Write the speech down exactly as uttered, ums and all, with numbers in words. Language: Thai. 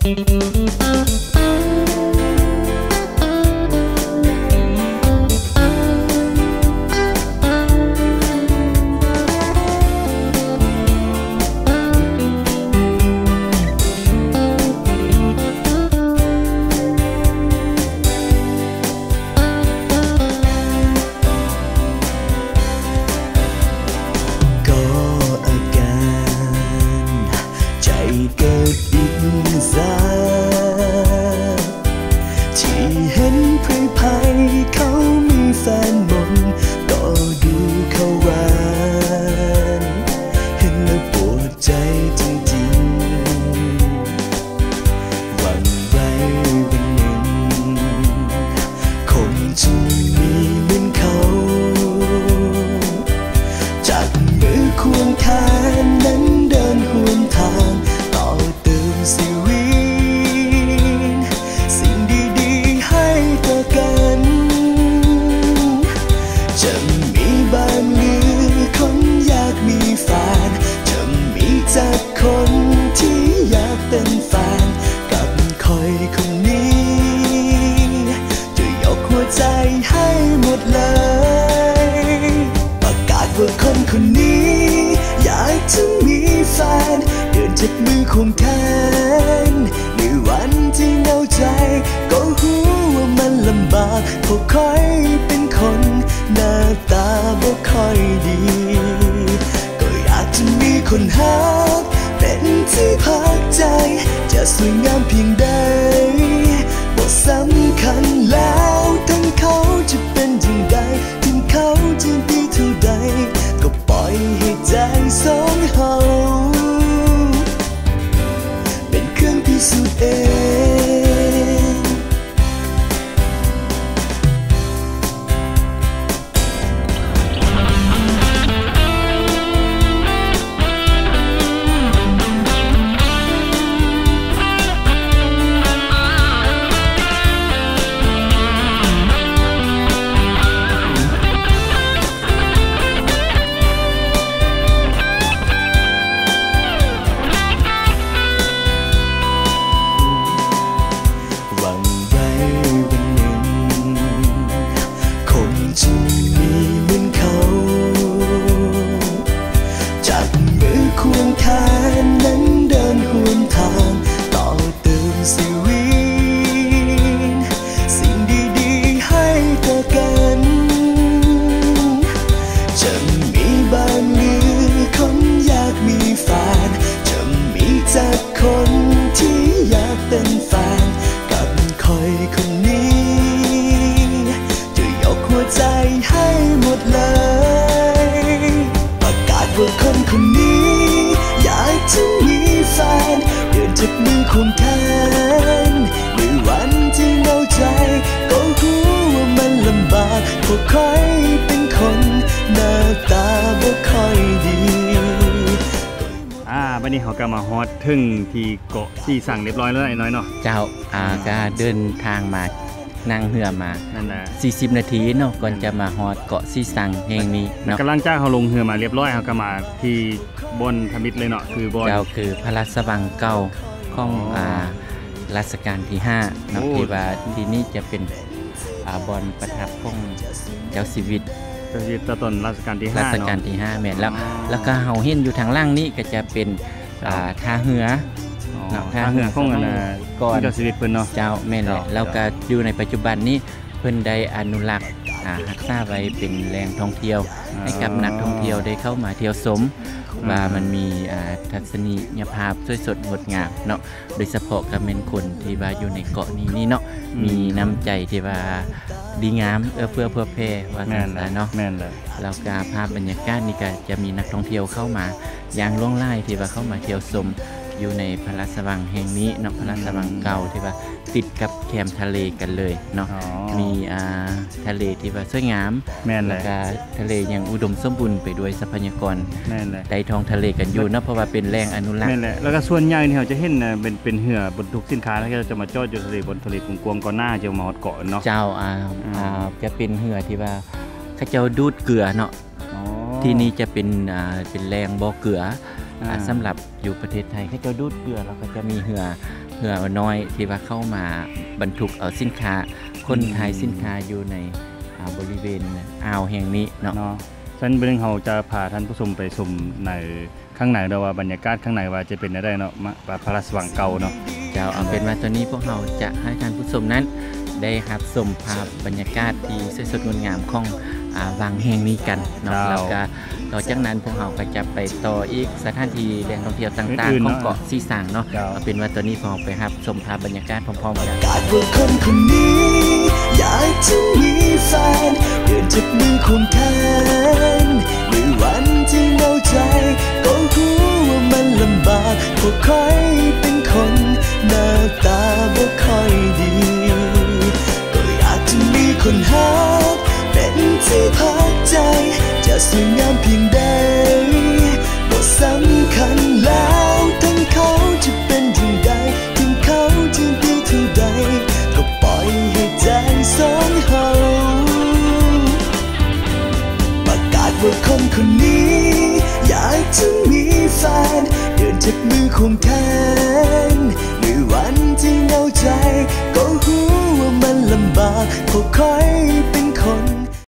วันนี้เขาก็มาฮอตถึงที่เกาะซีสังเรียบร้อยแล้วไอ้น้อยเนาะเจ้าอ่าก็เดินทางมานั่งเรือมานั่นน่ะสี่สิบนาทีเนาะก่อนจะมาฮอตเกาะซีสังแห่งนี้เนาะกำลังจ้างเขาลงเรือมาเรียบร้อยเขาก็มาที่บนทมิตรเลยเนาะคือบนเจ้าคือพระราชวังเก่าของอ่ารัชกาลที่ห้าเนาะที่ว่าที่นี่จะเป็นอ่าบอนประทับของเจ้าชีวิตตอนต้นรัชกาลที่ห้ารัชกาลที่ห้าแม่นแล้วแล้วก็เฮาเห็นอยู่ทางล่างนี้ก็จะเป็นอ่าท่าเรือเนาะท่าเรือของก่อนเจ้าชีวิตเพิ่นเนาะเจ้าแม่นแหละแล้วก็อยู่ในปัจจุบันนี้เพิ่นได้อนุรักษ์อ่ารักษาไว้เป็นแหล่งท่องเที่ยวให้กับนักท่องเที่ยวได้เข้ามาเที่ยวชมว่ามันมีอ่าทัศนียภาพสวยสดงดงามเนาะโดยเฉพาะกับแม่นคนที่ว่าอยู่ในเกาะนี้นี่เนาะมีน้ำใจที่ว่าดีงามเอื้อเฟื้อเพื่อแผ่ว่าซั่นล่ะเนาะแม่นเลยแล้วก็ภาพบรรยากาศนี่ก็จะมีนักท่องเที่ยวเข้ามาอย่างล่วงไล่ที่ว่าเข้ามาเที่ยวชมอยู่ในพระราชวังแห่งนี้เนาะพระราชวังเก่าที่ว่าติดกับแคมทะเลกันเลยเนาะมีอ่าทะเลที่ว่าสวยงามแม่นเลยแล้วก็ทะเลยังอุดมสมบูรณ์ไปด้วยทรัพยากรแม่นเลยใต้ท้องทะเลกันอยู่เนาะเพราะว่าเป็นแหล่งอนุรักษ์แม่นเลยแล้วก็ส่วนใหญ่นี่เราจะเห็นเป็นเป็นเรือบรรทุกสินค้าแล้วก็จะมาจอดอยู่ทะเลบนทะเลกวงๆก่อนหน้าจะมาฮอดเกาะเนาะเจ้าอ่าอ่าจะเป็นเรือที่ว่าเขาเจ้าดูดเกลือเนาะที่นี่จะเป็นอ่าเป็นแหล่งบ่อเกลืออ่าสำหรับอยู่ประเทศไทยเขาจะดูดเกลือแล้วก็จะมีเหือเหือน้อยที่ว่าเข้ามาบรรทุกเอาสินค้าคนไทยสินค้าอยู่ในอ่าบริเวณอ่าวแห่งนี้เนาะเนาะฉันเบิ่งเฮาจะพาท่านผู้ชมไปชมในข้างในเด้อว่าบรรยากาศข้างในว่าจะเป็นได้เนาะมาพระราชวังเก่าเนาะเจ้าเอาเป็นว่าตอนนี้พวกเราจะให้ท่านผู้ชมนั้นได้รับชมภาพบรรยากาศที่สวยสดงดงามของอ่าวังแห่งนี้กันเนาะแล้วก็ต่อจากนั้นพวกเราก็จะไปต่ออีกสถานที่แหล่งท่องเที่ยวต่างๆของเกาะสีสางเนาะเอาเป็นว่าตอนนี้พวกเราไปรับชมภาพบรรยากาศพร้อมๆกันกาดว่าคนคนนี้อยากจะมีแฟนเดินจากมือของแทนในวันที่เหงาใจก็รู้ว่ามันลำบากเพราะใครเป็นคนหน้าตาบ่ค่อยดีก็อยากจะมีคนฮักเป็นที่พักใจจะสวยงามเพียงใดบ่สำคัญแล้วทั้งเขาจะเป็นถึงใดถึงเขาจะดีเท่าใดก็ปล่อยให้ใจสองเฮาประกาศว่าคนคนนี้อยากจะมีแฟนเดินจากมือของแทน